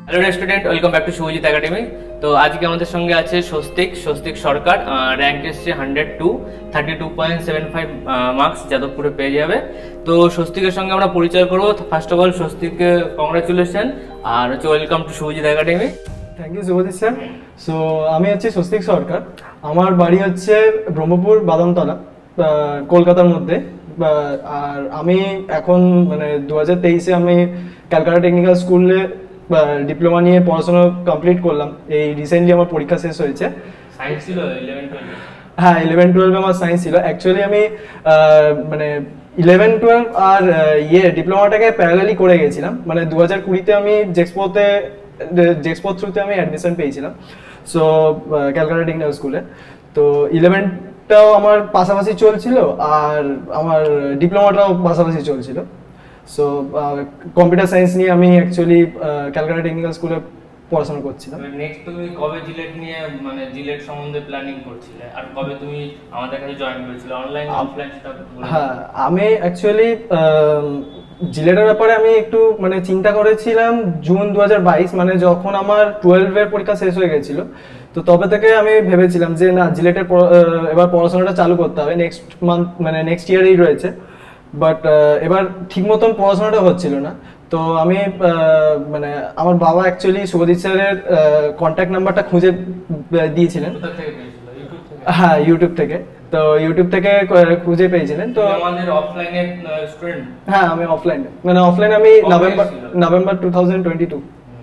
Hello student, welcome back to Subhajit academy. তো আজকে আমাদের সঙ্গে আছে স্বস্তিক সরকার। র্যাঙ্ক এসছে 102, 32.75 মার্কস যাদবপুরে পেয়ে যাবে। তো স্বস্তিকের সঙ্গে আমরা পরিচয় করবো। ফার্স্ট অফ অল স্বস্তিককে কংগ্রাচুলেশন আর হচ্ছে welcome to Subhajit academy. Thank you Subhajit sir. So আমি হচ্ছে স্বস্তিক সরকার। আমার বাড়ি হচ্ছে ব্রহ্মপুর বাদামতলা, কলকাতার মধ্যে। আর আমি এখন 2023-এ আমি ক্যালকাটা টেকনিক্যাল স্কুলে ডিপ্লোমা নিয়ে পড়াশোনা কমপ্লিট করলাম। এই রিসেন্টলি আমার পরীক্ষা শেষ হয়েছে। সায়েন্স ছিল 11-12? হ্যাঁ, 11-12 আমার সায়েন্স ছিল। অ্যাকচুয়ালি আমি 11-12 আর ডিপ্লোমাটাকে প্যারালালি করে গেছিলাম। 2020-তে আমি জেক্সপো থ্রুতে আমি অ্যাডমিশন পেয়েছিলাম। সো ক্যালকাটা টেকনিক্যাল স্কুলে। তো 11টাও আমার পাশাপাশি চলছিল আর আমার ডিপ্লোমাটাও পাশাপাশি চলছিল। সো কম্পিউটার সায়েন্স নিয়ে আমি অ্যাকচুয়ালি ক্যালকাটা টেকনিক্যাল স্কুলে পড়াশোনা করছিলাম। নেক্সট তুমি কবে জিলেট নিয়ে জিলেট সম্বন্ধে প্ল্যানিং করছিলে আর কবে তুমি আমাদের কাছে জয়েন করেছিলে, অনলাইন অফলাইন সেটা? হ্যাঁ, আমি অ্যাকচুয়ালি জিলেটের ব্যাপারে আমি একটু চিন্তা করেছিলাম জুন 2022, যখন আমার 12-এর পরীক্ষা শেষ হয়ে গেছিল। তো তবে থেকে আমি ভেবেছিলাম যে না, জিলেটের এবার পড়াশোনাটা চালু করতে হবে। নেক্সট মান্থ নেক্সট ইয়ারেই রয়েছে। বাট এবার ঠিক মতন পড়াশোনাটা হচ্ছিল না। তো আমি আমার বাবা অ্যাকচুয়ালি শুভজিৎ স্যারের কন্ট্যাক্ট নাম্বারটা খুঁজে দিয়েছিলেন। হ্যাঁ, ইউটিউব থেকে। তো ইউটিউব থেকে খুঁজে পেয়েছিলেন। তো আমাদের অফলাইনে স্টুডেন্ট? হ্যাঁ, আমি অফলাইনে আমি নভেম্বর 2022।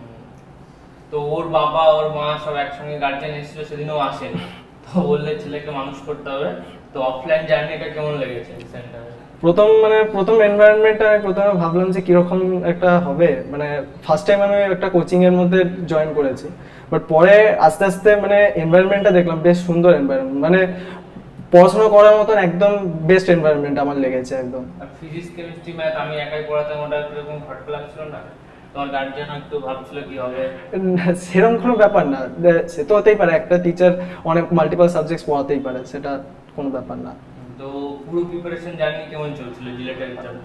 তো ওর বাবা ওর মা সব একসঙ্গে গার্জিয়ান এসেছিল, সেদিনও আসেন। তো বললে ছেলেকে মানুষ করতে হবে। তো অফলাইন জার্নিটা কেমন লেগেছে সেন্টারে? প্রথম এনভায়রনমেন্টটা প্রথমে ভাবলাম যে কিরকম একটা হবে। ফার্স্ট টাইম আমি একটা কোচিং এর মধ্যে জয়েন করেছি। বাট পরে আস্তে আস্তে এনভায়রনমেন্টটা দেখলাম বেশ সুন্দর এনভায়রনমেন্ট। পড়াশোনা করার মতন একদম বেস্ট এনভায়রনমেন্ট আমার লেগেছে একদম। আর ফিজিক্স কেমিস্ট্রি ম্যাথ আমি একাই পড়াতাম, ওটা এরকম খটকা লাগছিল না? তোমার গার্জিয়ান একটু ভাবছিল কি হবে? সেরকম কোনো ব্যাপার না, সে তো হতেই পারে। একটা টিচার অনেক মাল্টিপল সাবজেক্টস পড়াতেই পারে, সেটা কোনো ব্যাপার না। তো পুরো প্রিপারেশন জার্নি কেমন চলছিল জিলেটের জন্য?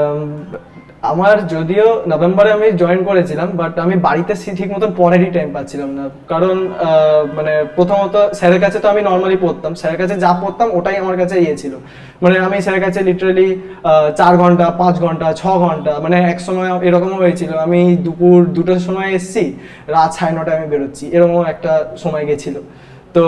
আমার যদিও নভেম্বরে আমি জয়েন করেছিলাম, বাট আমি বাড়িতে ঠিক মতন পড়ারই টাইম পাচ্ছিলাম না। কারণ প্রথমত স্যারের কাছে তো আমি নর্মালি পড়তাম, স্যারের কাছে যা পড়তাম ওটাই আমার কাছে ছিল। আমি স্যারের কাছে লিটারালি 4 ঘন্টা, 5 ঘন্টা, 6 ঘন্টা, এক সময় এরকমও হয়েছিল আমি দুপুর 2টার সময় এসেছি, রাত 9:30 আমি বেরোচ্ছি, এরকম একটা সময় গেছিল। তো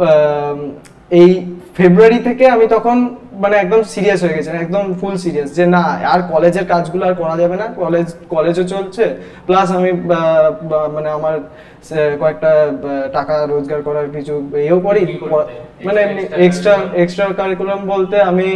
এই ফেব্রুয়ারি থেকে আমি তখন একদম সিরিয়াস হয়ে গেছিলাম, একদম ফুল সিরিয়াস যে না, আর কলেজের কাজগুলো আর করা যাবে না। কলেজও চলছে, প্লাস আমি আমার কয়েকটা টাকা রোজগার করার কিছু এও করি। এক্সট্রা কারিকুলাম বলতে আমি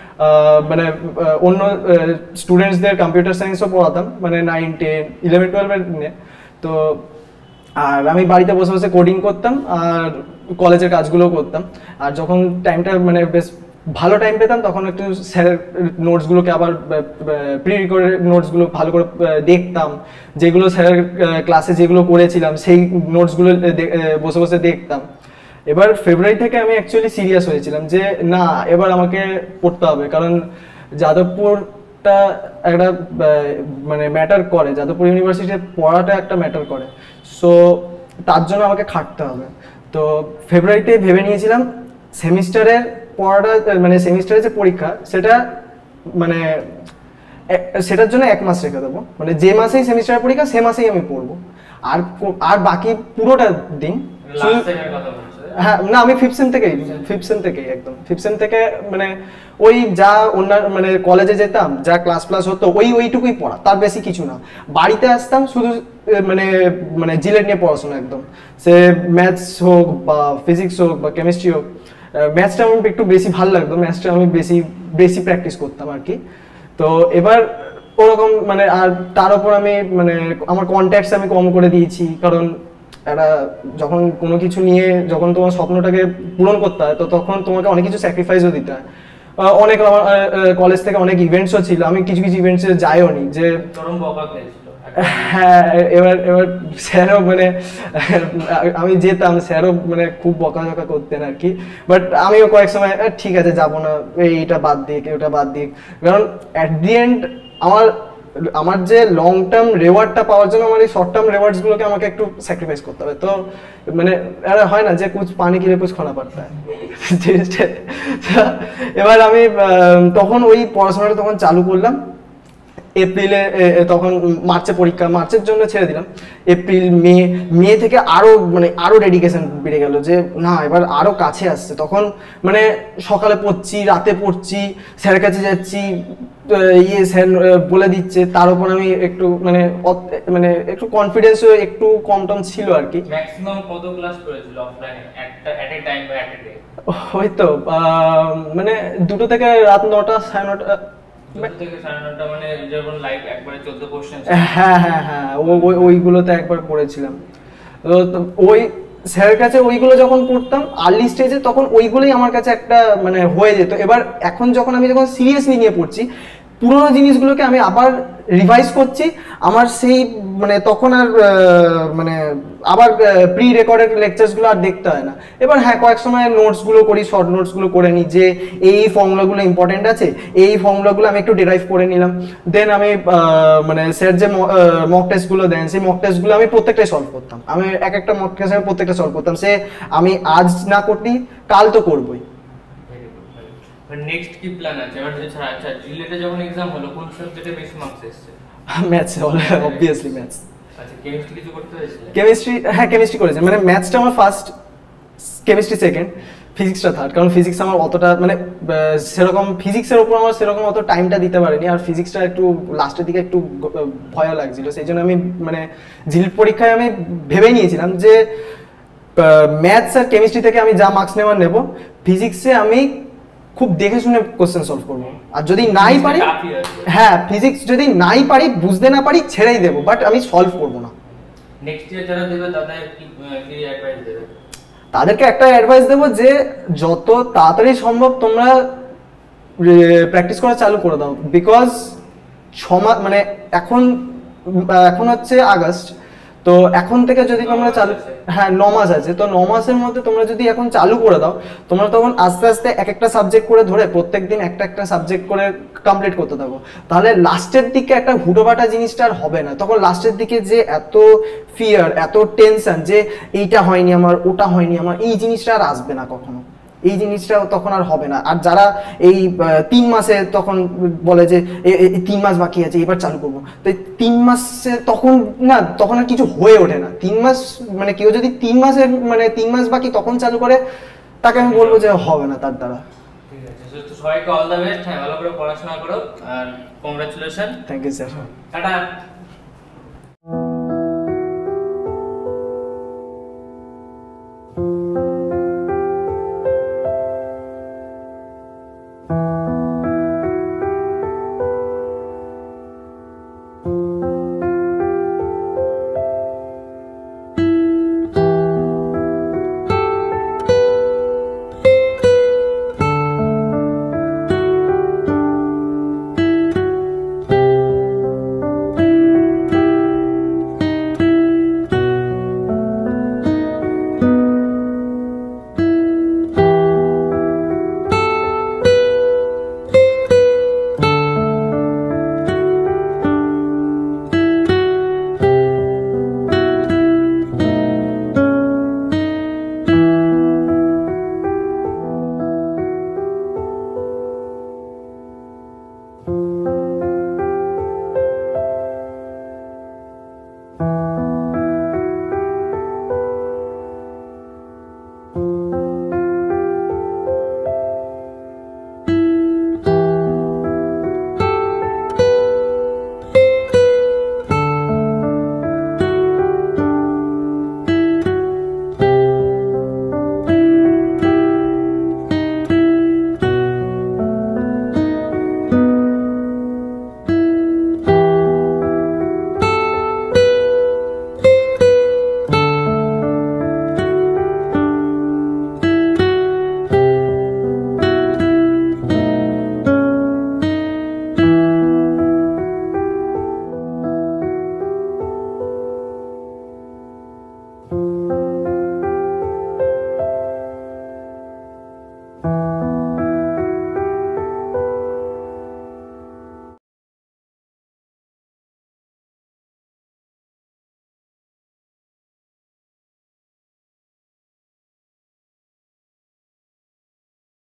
অন্য স্টুডেন্টসদের কম্পিউটার সায়েন্সও পড়াতাম, 9, 10, 11, 12 নিয়ে। তো আর আমি বাড়িতে বসে বসে কোডিং করতাম আর কলেজের কাজগুলো করতাম। আর যখন টাইমটা বেশ ভালো টাইম পেতাম, তখন একটু স্যারের নোটসগুলোকে আবার প্রি রেকর্ডেড নোটসগুলো ভালো করে দেখতাম। যেগুলো স্যারের ক্লাসে যেগুলো করেছিলাম সেই নোটসগুলো বসে বসে দেখতাম। এবার ফেব্রুয়ারি থেকে আমি অ্যাকচুয়ালি সিরিয়াস হয়েছিলাম যে না, এবার আমাকে পড়তে হবে। কারণ যাদবপুরটা একটা ম্যাটার করে, যাদবপুর ইউনিভার্সিটিতে পড়াটা একটা ম্যাটার করে। সো তার জন্য আমাকে খাটতে হবে। তো ফেব্রুয়ারিতে ভেবে নিয়েছিলাম সেমিস্টারের পড়াটা, সেমিস্টারের যে পরীক্ষা সেটা সেটার জন্য 1 মাস রেখে দেবো। যে মাসেই সেমিস্টারের পরীক্ষা সে মাসেই আমি পড়বো। আর বাকি পুরোটা দিন। হ্যাঁ, না, আমি ফিফথ সেম থেকেই একদম ফিফথ সেম থেকে ওই যা অন্যান্য কলেজে যেতাম, যা ক্লাস হতো ওইটুকুই পড়া, তার বেশি কিছু না। বাড়িতে আসতাম শুধু জিলেট নিয়ে পড়াশোনা একদম। সে ম্যাথস হোক বা ফিজিক্স হোক বা কেমিস্ট্রি হোক। ম্যাথসটা আমার একটু বেশি ভালো লাগতো, ম্যাথসটা আমি বেশি প্র্যাকটিস করতাম আর কি। তো এবার ওরকম আর তার উপর আমি আমার কন্ট্যাক্টস আমি কম করে দিয়েছি। কারণ যখন কোনো কিছু নিয়ে যখন তোমার স্বপ্নটাকে পূরণ করতে হয়, তো তখন তোমাকে অনেক কিছু স্যাক্রিফাইসও দিতে হয়। অনেক আমার কলেজ থেকে অনেক ইভেন্টসও ছিল, আমি কিছু ইভেন্টসে যাইও নি। যে হ্যাঁ, এবার স্যারও আমি যেতাম, স্যারও খুব বকাঝকা করতেন আর কি। বাট আমিও কয়েক সময় ঠিক আছে যাবো না, এইটা বাদ দিক ওটা বাদ দিক। কারণ অ্যাট দি এন্ড আমার আমার যে লং টার্ম রেওয়ার্ডটা পাওয়ার জন্য আমার এই শর্ট টার্ম রেওয়ার্ডস গুলোকে আমাকে একটু স্যাক্রিফাইস করতে হবে। তো মানে আরে হয় না যে কুছ পানি কি রে কুছ খানা পড়তা है এবার আমি তখন ওই পড়াশোনাটা তখন চালু করলাম এপ্রিলে, তখন মার্চে পরীক্ষা, মার্চের জন্য ছেড়ে দিলাম। এপ্রিল মে থেকে আরো মানে আরো ডেডিকেশন বেড়ে গেল যে না এবার আরো কাছে আসছে। তখন মানে সকালে পড়ছি, রাতে পড়ছি, স্যারের কাছে যাচ্ছি, স্যার বলে দিচ্ছে, তার উপর আমি একটু মানে একটু কনফিডেন্সও একটু কম টম ছিল আর কি। ম্যাক্সিমাম কত ক্লাস করেছিল অফলাইনে এট এ টাইম বা এট এ ডে? ওই তো মানে 2টো থেকে রাত 9টা 9:30 মানে যখন লাইভ একবারে 14 কোশ্চেন। হ্যাঁ হ্যাঁ হ্যাঁ ওইগুলোতে একবার পড়েছিলাম। তো ওই স্যারের কাছে ওইগুলো যখন পড়তাম আর্লি স্টেজে, তখন ওইগুলোই আমার কাছে একটা মানে হয়ে যেত। এবার এখন যখন আমি সিরিয়াসলি নিয়ে পড়ছি, পুরোনো জিনিসগুলোকে আমি আবার রিভাইজ করছি, আমার সেই মানে তখন আর মানে আবার প্রি রেকর্ডেড লেকচারসগুলো আর দেখতে হয় না। এবার হ্যাঁ কয়েক সময় নোটসগুলো করি, শর্ট নোটসগুলো করে নিই যে এই ফর্মুলাগুলো ইম্পর্টেন্ট আছে, এই ফর্মুলাগুলো আমি একটু ডেরাইভ করে নিলাম। দেন আমি মানে স্যার যে মক টেস্টগুলো দেন সেই মক টেস্টগুলো আমি প্রত্যেকটাই সলভ করতাম। আমি এক একটা মক টেস্ট আমি প্রত্যেকটা সলভ করতাম, সে আমি আজ না করতেই কাল তো করবই। নেক্সট কি প্ল্যান আছে? আচ্ছা জিলেটে যখন এক্সাম হলো কোন সাবজেক্টে বেশি মার্কস এসেছে? Maths, obviously maths. আচ্ছা কেমিস্ট্রি কিছু করতে হয়েছিল? কেমিস্ট্রি, হ্যাঁ কেমিস্ট্রি করেছি, মানে ম্যাথসটা আমার ফার্স্ট, কেমিস্ট্রি সেকেন্ড, ফিজিক্সটা থার্ড। কারণ ফিজিক্স আমার অতটা মানে সেরকম ফিজিক্সের উপর আমার সেরকম অত টাইমটা দিতে পারিনি, আর ফিজিক্সটা একটু লাস্টের দিকে একটু ভয় লাগছিল। সেই জন্য আমি মানে জিলিট পরীক্ষায় আমি ভেবে নিয়েছিলাম যে ম্যাথস আর কেমিস্ট্রি থেকে আমি যা মার্কস নেব, ফিজিক্সে আমি খুব দেখে শুনে কোশ্চেন সলভ করবো। আর যদি নাই পারি, হ্যাঁ ফিজিক্স যদি নাই পারি, বুঝতে না পারি, ছেড়েই দেবো, বাট আমি সলভ করবো না। নেক্সট ইয়ার যারা দেবে তাদের কি অ্যাডভাইস দেবে? তাদেরকে একটা অ্যাডভাইস দেবো যে যত তাড়াতাড়ি সম্ভব তোমরা প্র্যাকটিস করা চালু করে দাও। বিকজ মানে এখন হচ্ছে আগস্ট, তো এখন থেকে যদি তোমরা চালু, হ্যাঁ 9 মাস আছে, তো 9 মাসের মধ্যে তোমরা যদি এখন চালু করে দাও, তোমরা তখন আস্তে আস্তে এক একটা সাবজেক্ট করে ধরে প্রত্যেকদিন একটা একটা সাবজেক্ট করে কমপ্লিট করতে থাকো, তাহলে লাস্টের দিকে একটা হুটোপাটা জিনিসটা আর হবে না। তখন লাস্টের দিকে যে এত ফিয়ার, এত টেনশন যে এইটা হয়নি আমার, ওটা হয়নি আমার, এই জিনিসটা আর আসবে না কখনো, এই জিনিসটা তখন আর হবে না। আর যারা এই 3 মাসে তখন বলে যে 3 মাস বাকি আছে এবার চালু করবো, তো 3 মাসে তখন না, তখন আর কিছু হয়ে ওঠে না। 3 মাস মানে কেউ যদি 3 মাসের মানে 3 মাস বাকি তখন চালু করে, তাকে আমি বলবো যে হবে না তার দ্বারা। ঠিক আছে, তো সবাইকে অল দ্য বেস্ট, হ্যাঁ ভালো করে পড়াশোনা করো, আর congratulation. Thank you sir, tata.